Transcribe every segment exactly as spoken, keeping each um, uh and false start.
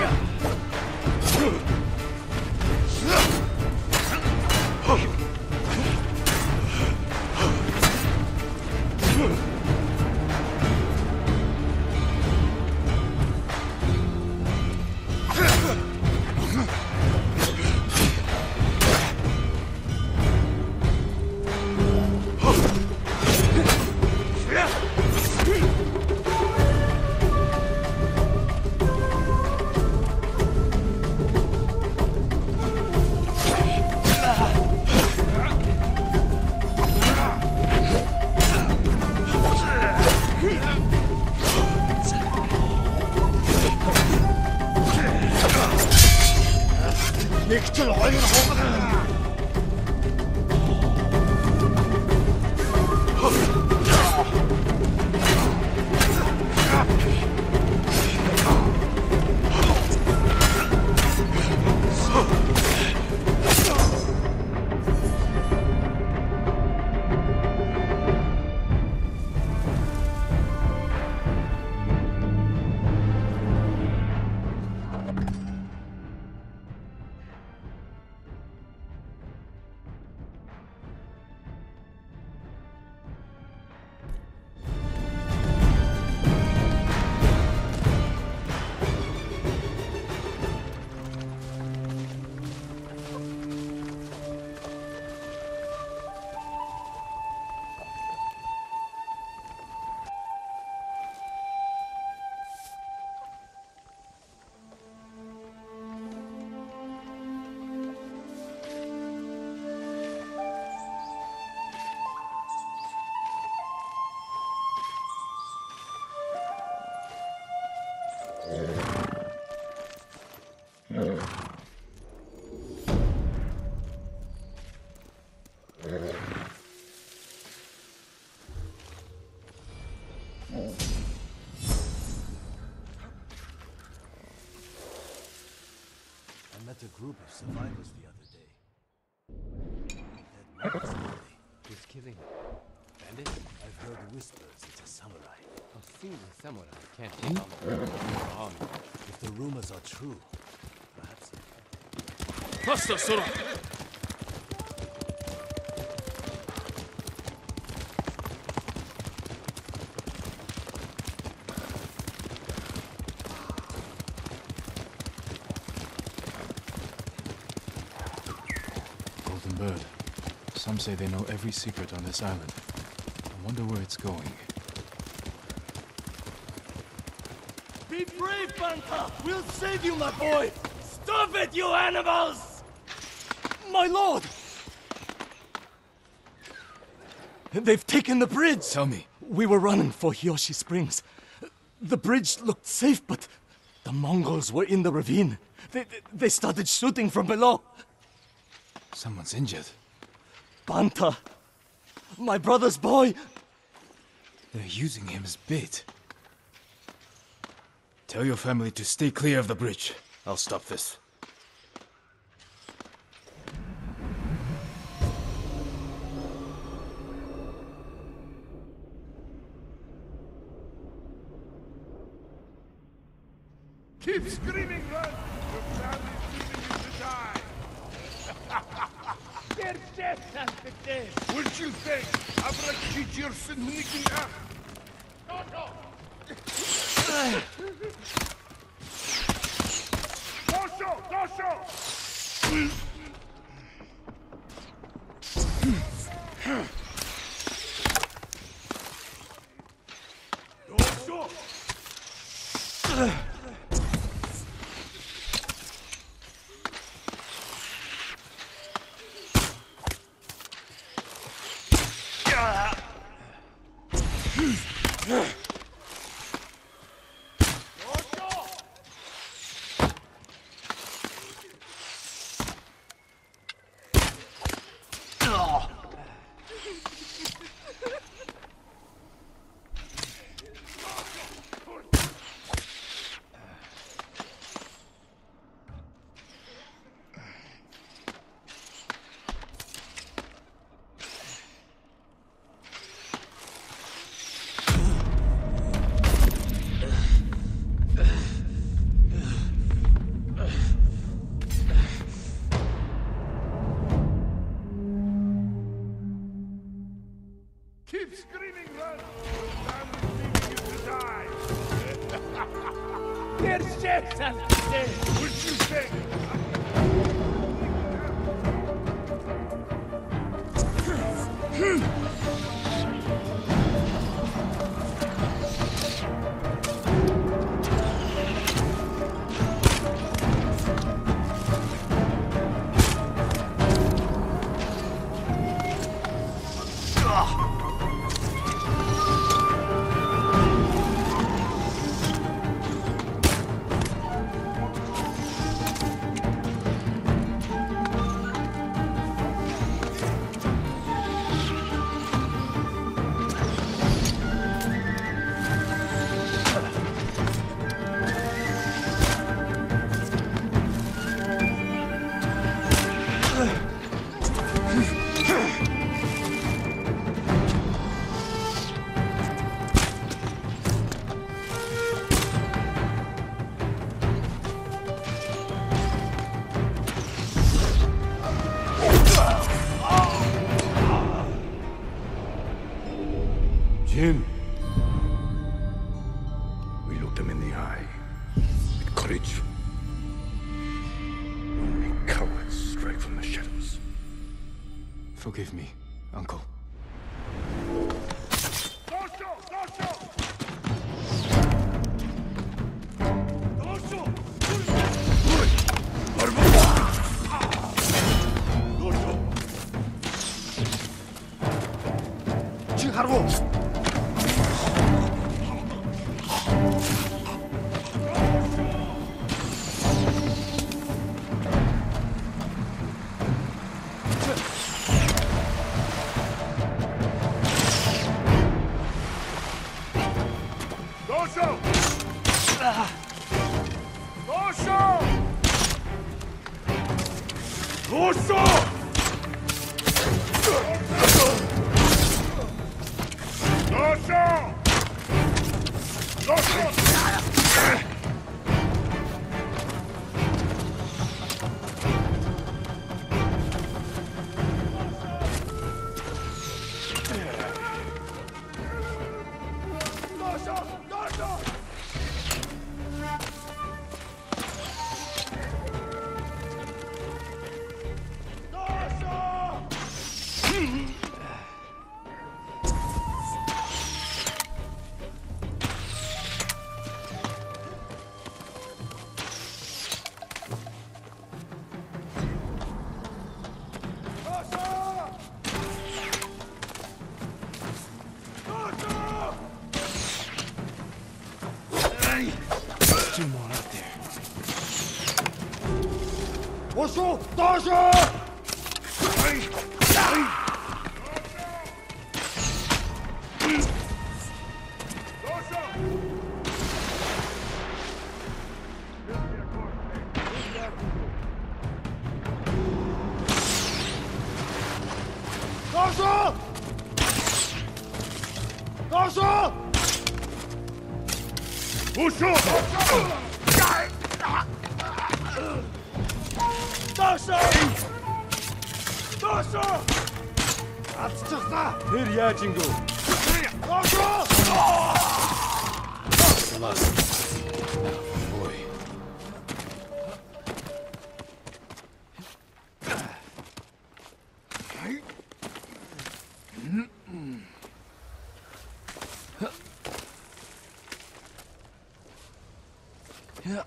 I met a group of survivors the other day. That man is deadly. Who's killing them? Bandit? I've heard whispers it's a samurai. A single samurai can't take on the whole army. If the rumors are true, perhaps... Faster, Sora! Bird. Some say they know every secret on this island. I wonder where it's going. Be brave, Banta! We'll save you, my boy! Stop it, you animals! My lord! They've taken the bridge! Tell me. We were running for Hiyoshi Springs. The bridge looked safe, but the Mongols were in the ravine. They, they started shooting from below. Someone's injured. Banta! My brother's boy! They're using him as bait. Tell your family to stay clear of the bridge. I'll stop this. Keep screaming, run! Your family's leaving you to die! They're death as What you think? Abrakchichirsin Nikia? Dosho! Dosho! Keep screaming, run! Your family's leaving you to die! Pierce and What you think? Jin! We looked him in the eye with courage. Only cowards strike from the shadows. Forgive me, Uncle. Dorsho! Dorsho! Dorsho! Dorsho! 지하로! Dorsho! Dorsho! Dorsho! Dorsho! Dorsho! Dorsho! Dorsho! Two more out there. 도쇼! 도쇼! 도쇼! 도쇼! 도쇼! 도쇼! 도쇼! 아, 지쳤다! Hirya, Jingu! 도쇼! Boy. Yeah.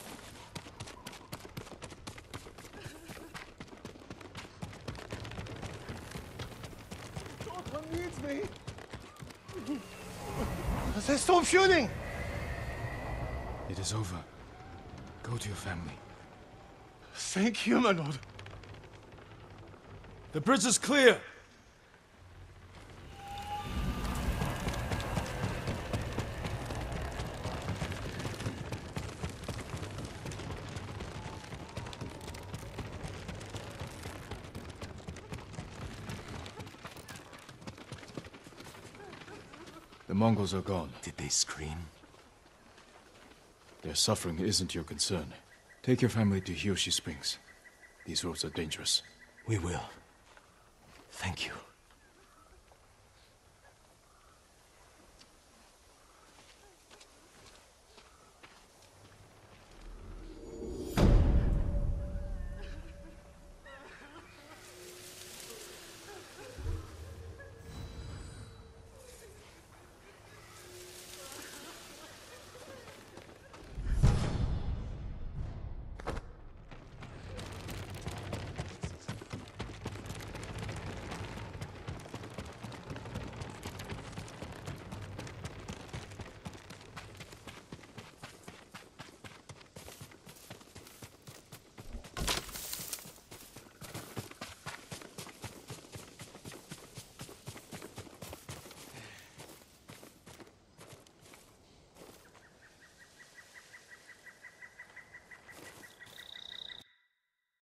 Someone needs me. They stopped shooting. It is over. Go to your family. Thank you, my lord. The bridge is clear! The Mongols are gone. Did they scream? Their suffering isn't your concern. Take your family to Hiyoshi Springs. These roads are dangerous. We will. Thank you.